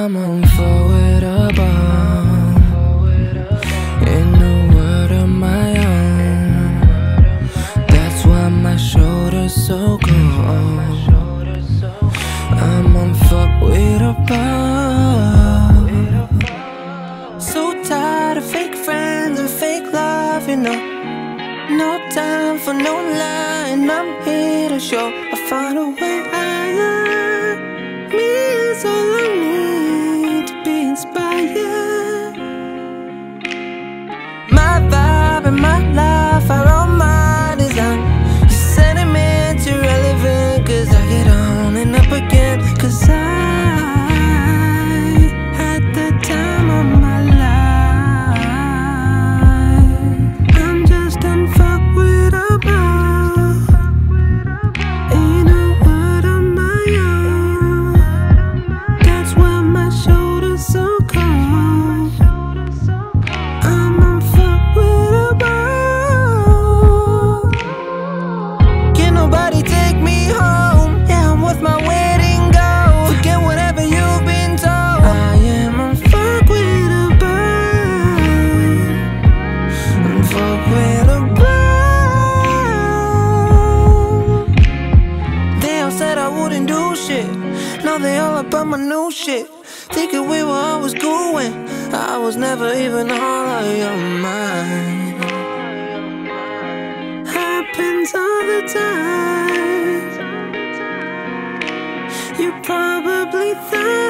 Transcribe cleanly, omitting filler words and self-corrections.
I'm unforgettable in a world of my own. That's why my shoulders so cold. I'm unforgettable. So tired of fake friends and fake love, you know. No time for no lying, I'm here to show I find a way higher. Me is all I need to be inspired. My vibe and my life are all my design. Your sentiments irrelevant, cause I get on and up again. Cause I had the time of my life. I'm just unfuckwittable in a world of my own. That's why my shoulders so cold. I'm unfuckwittable. Can nobody take me home? Yeah, I'm worth my wedding gold. Forget whatever you've been told. I am unfuckwittable. Unfuckwittable. They all said I wouldn't do shit. Now they all about my new shit. Thinking we were always cool when I was never even all of your mind. Happens all the time. You probably thought